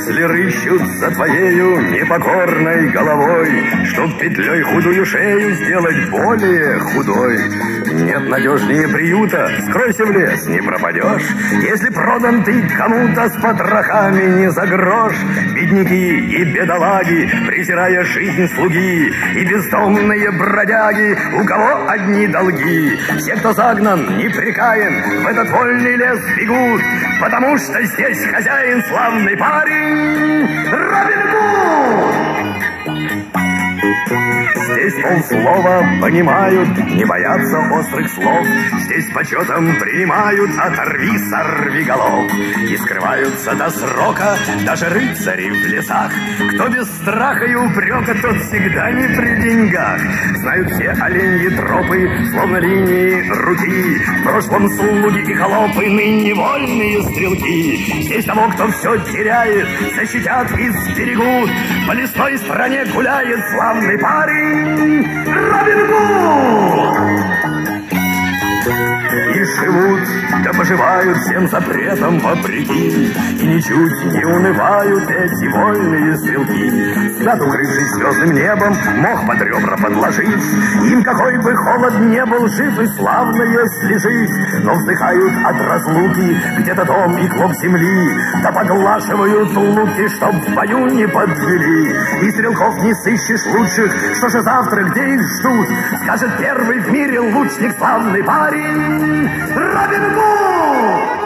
мысли рыщут за твоею непокорной головой, чтоб петлей худую шею сделать более худой. Нет надежнее приюта, скройся в лес, не пропадешь. Если продан ты кому-то с потрохами не за грош. Бедняки и бедолаги, презирая жизнь слуги, и бездомные бродяги, у кого одни долги. Все, кто загнан, непрекаен, в этот вольный лес бегут, потому что здесь хозяин славный парень Робин Гуд. Здесь полслова понимают, не боятся острых слов. Здесь почетом принимают оторви, сорви голов. И скрываются до срока даже рыцари в лесах. Кто без страха и упрека, тот всегда не при деньгах. Знают все оленьи тропы, словно линии руки. В прошлом слуги и холопы, ныне вольные стрелки. Здесь того, кто все теряет, защитят и сберегут. По лесной стране гуляет славный парень Робин Гуд. И живут, да поживают всем запретам вопреки, и ничуть не унывают эти вольные стрелки. Спят, укрывшись звездным небом, мох под ребра подложить. Им какой бы холод не был, жив и славно, если жить. Но вздыхают от разлуки где-то дом и клок земли, да поглаживают луки, чтоб в бою не подвели. И стрелков не сыщешь лучших, что же завтра, где их ждут, скажет первый в мире лучник, славный парень Робин Гуд.